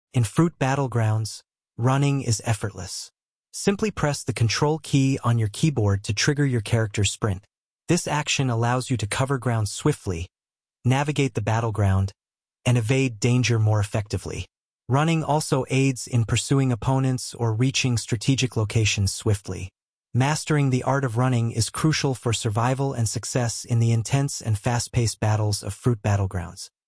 In Fruit Battlegrounds, running is effortless. Simply press the Control key on your keyboard to trigger your character's sprint. This action allows you to cover ground swiftly, navigate the battleground, and evade danger more effectively. Running also aids in pursuing opponents or reaching strategic locations swiftly. Mastering the art of running is crucial for survival and success in the intense and fast-paced battles of Fruit Battlegrounds.